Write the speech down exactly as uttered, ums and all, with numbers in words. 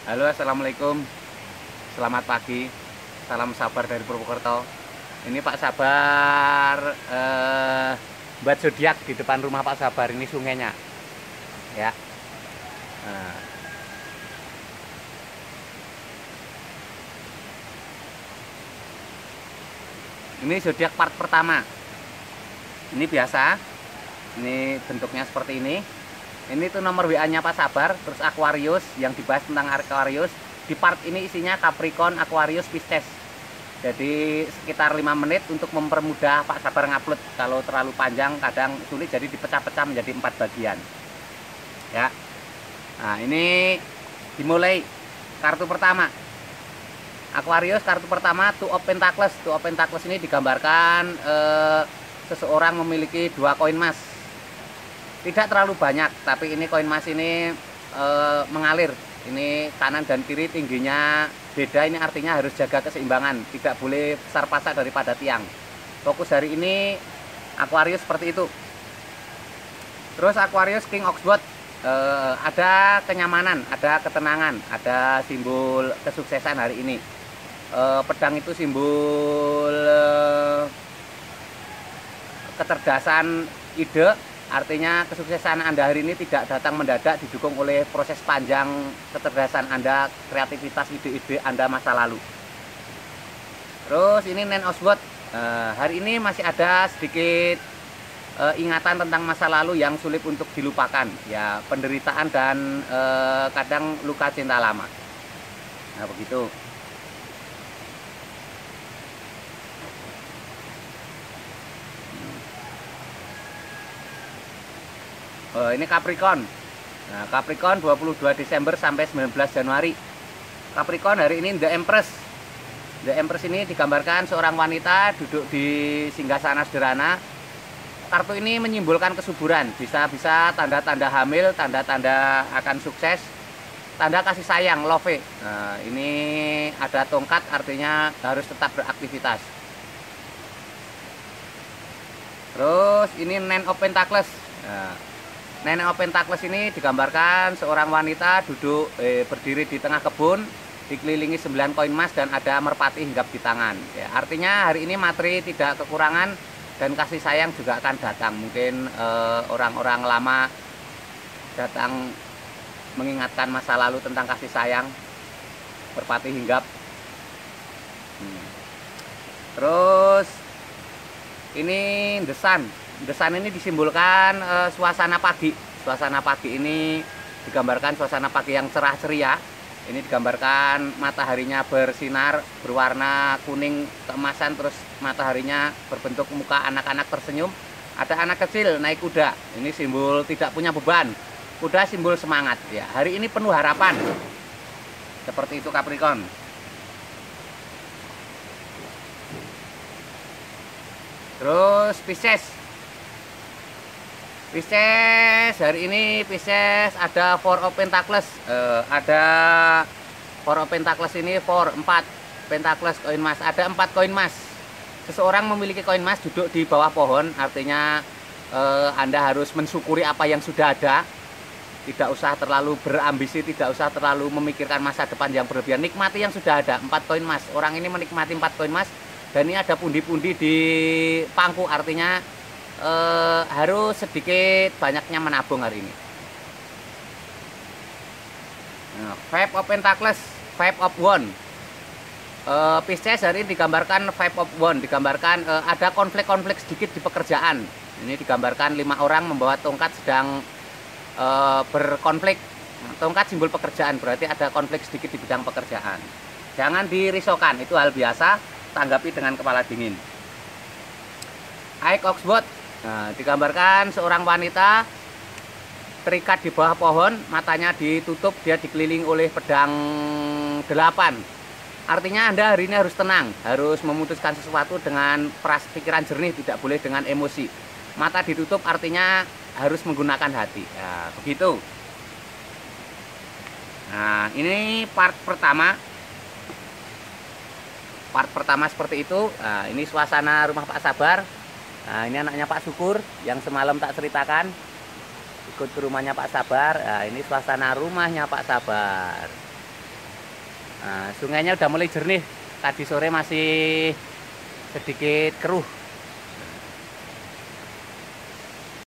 Halo, assalamualaikum. Selamat pagi. Salam sabar dari Purwokerto. Ini Pak Sabar, eh, buat zodiak di depan rumah Pak Sabar. Ini sungainya, ya. Nah, ini zodiak part pertama. Ini biasa. Ini bentuknya seperti ini. Ini tuh nomor W A-nya Pak Sabar, terus Aquarius yang dibahas tentang Aquarius. Di part ini isinya Capricorn, Aquarius, Pisces. Jadi sekitar lima menit untuk mempermudah Pak Sabar ngupload. Kalau terlalu panjang kadang sulit, jadi dipecah-pecah menjadi empat bagian. Ya. Nah, ini dimulai kartu pertama. Aquarius kartu pertama Two of Pentacles. Two of Pentacles ini digambarkan eh, seseorang memiliki dua koin emas. Tidak terlalu banyak, tapi ini koin emas ini e, mengalir. Ini kanan dan kiri tingginya beda, ini artinya harus jaga keseimbangan, tidak boleh besar pasak daripada tiang. Fokus hari ini Aquarius seperti itu. Terus Aquarius King of Swords, e, ada kenyamanan, ada ketenangan, ada simbol kesuksesan hari ini. E, pedang itu simbol e, kecerdasan ide. Artinya kesuksesan Anda hari ini tidak datang mendadak, didukung oleh proses panjang kecerdasan Anda, kreativitas ide-ide Anda masa lalu. Terus ini Nine of Swords, eh, hari ini masih ada sedikit eh, ingatan tentang masa lalu yang sulit untuk dilupakan, ya penderitaan dan eh, kadang luka cinta lama. Nah begitu. Oh, ini Capricorn. Nah, Capricorn dua puluh dua Desember sampai sembilan belas Januari. Capricorn hari ini The Empress. The Empress ini digambarkan seorang wanita duduk di singgasana sederhana. Kartu ini menyimbolkan kesuburan, bisa-bisa tanda-tanda hamil, tanda-tanda akan sukses, tanda kasih sayang, love. Nah, ini ada tongkat, artinya harus tetap beraktivitas. Terus ini Nine of Pentacles. Nah, Nine of Pentacles ini digambarkan seorang wanita duduk eh, berdiri di tengah kebun, dikelilingi sembilan koin emas dan ada merpati hinggap di tangan. Ya, artinya hari ini materi tidak kekurangan dan kasih sayang juga akan datang. Mungkin orang-orang eh, lama datang mengingatkan masa lalu tentang kasih sayang, merpati hinggap. Hmm. Terus ini The Sun. The Sun ini disimbolkan e, suasana pagi. Suasana pagi ini digambarkan suasana pagi yang cerah ceria. Ini digambarkan mataharinya bersinar, berwarna kuning keemasan, terus mataharinya berbentuk muka anak-anak tersenyum. Ada anak kecil naik kuda. Ini simbol tidak punya beban. Kuda simbol semangat. Ya, hari ini penuh harapan. Seperti itu Capricorn. Terus Pisces. Pisces hari ini Pisces ada Four of Pentacles, uh, ada Four of Pentacles ini four, empat Pentacles koin emas, ada empat koin emas. Seseorang memiliki koin emas duduk di bawah pohon, artinya uh, Anda harus mensyukuri apa yang sudah ada. Tidak usah terlalu berambisi, tidak usah terlalu memikirkan masa depan yang berlebihan. Nikmati yang sudah ada, empat koin emas. Orang ini menikmati empat koin emas dan ini ada pundi-pundi di pangku, artinya Eh, harus sedikit banyaknya menabung hari ini. Nah, Five of Pentacles, Five of Wands. Eh, Pisces hari ini digambarkan Five of Wands, digambarkan eh, ada konflik-konflik sedikit di pekerjaan. Ini digambarkan lima orang membawa tongkat sedang eh, berkonflik. Tongkat simbol pekerjaan, berarti ada konflik sedikit di bidang pekerjaan. Jangan dirisaukan, itu hal biasa. Tanggapi dengan kepala dingin. Eight of Swords. Nah, digambarkan seorang wanita terikat di bawah pohon, matanya ditutup, dia dikelilingi oleh pedang delapan. Artinya Anda hari ini harus tenang, harus memutuskan sesuatu dengan peras pikiran jernih, tidak boleh dengan emosi. Mata ditutup artinya harus menggunakan hati. Ya, begitu. Nah, ini part pertama. Part pertama seperti itu. Nah, ini suasana rumah Pak Sabar. Nah, ini anaknya Pak Syukur yang semalam tak ceritakan, ikut ke rumahnya Pak Sabar. Nah, ini suasana rumahnya Pak Sabar. Nah, sungainya udah mulai jernih. Tadi sore masih sedikit keruh.